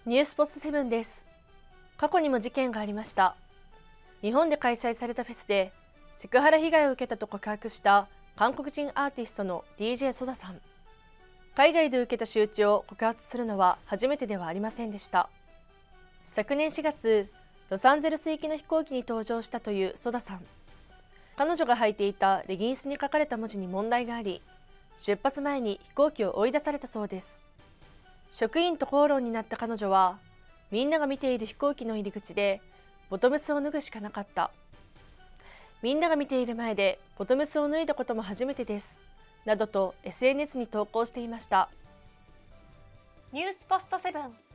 ニュースポストセブンです。過去にも事件がありました。日本で開催されたフェスでセクハラ被害を受けたと告白した韓国人アーティストの DJ ソダさん。海外で受けた仕打ちを告発するのは初めてではありませんでした。昨年4月、ロサンゼルス行きの飛行機に搭乗したというソダさん。彼女が履いていたレギンスに書かれた文字に問題があり、出発前に飛行機を追い出されたそうです。職員と口論になった彼女は、みんなが見ている飛行機の入り口でボトムスを脱ぐしかなかった。みんなが見ている前でボトムスを脱いだことも初めてです。などと SNS に投稿していました。 ニュースポストセブン。